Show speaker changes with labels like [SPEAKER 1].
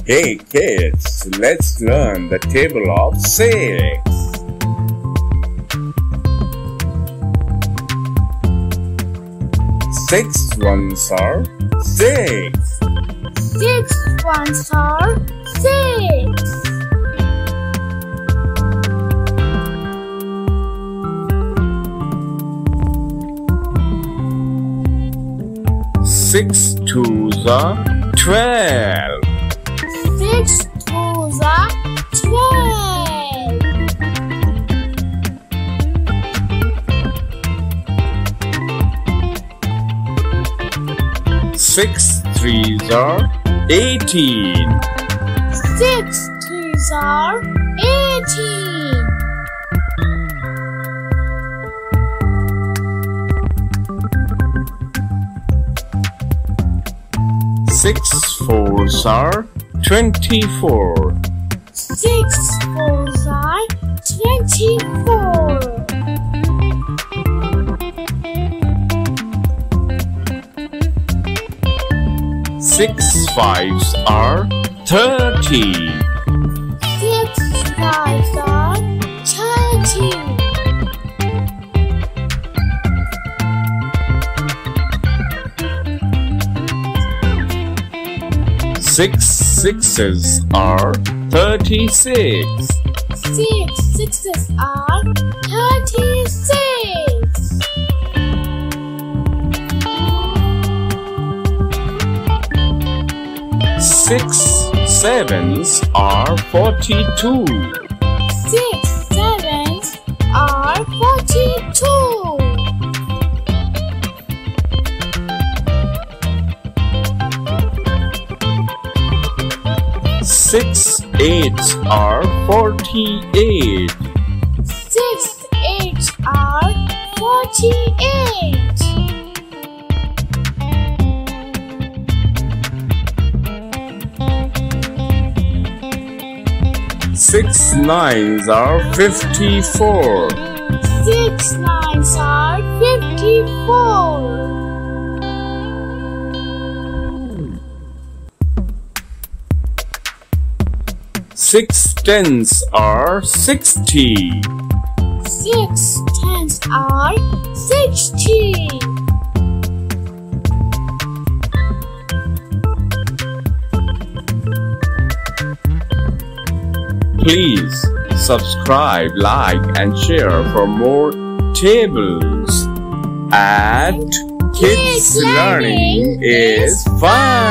[SPEAKER 1] Hey kids, let's learn the table of 6. 6 ones are 6.
[SPEAKER 2] 6 ones are 6.
[SPEAKER 1] 6 twos are 12.
[SPEAKER 2] 6 twos are 12.
[SPEAKER 1] 6 threes are 18.
[SPEAKER 2] 6 threes are 18.
[SPEAKER 1] 6 fours are 24.
[SPEAKER 2] 6 fours are 24.
[SPEAKER 1] 6 fives are 30.
[SPEAKER 2] 6 fives are 30.
[SPEAKER 1] 6 sixes are 36.
[SPEAKER 2] 6 sixes are 36.
[SPEAKER 1] 6 sevens are 42.
[SPEAKER 2] 6 sevens are 42.
[SPEAKER 1] 6 eights are 48.
[SPEAKER 2] 6 eights are 48.
[SPEAKER 1] 6 nines are 54.
[SPEAKER 2] 6 nines are 54.
[SPEAKER 1] 6 tens are 60.
[SPEAKER 2] 6 tens are 60.
[SPEAKER 1] 'Please subscribe, like and share for more tables. At Kids Learning is Fun.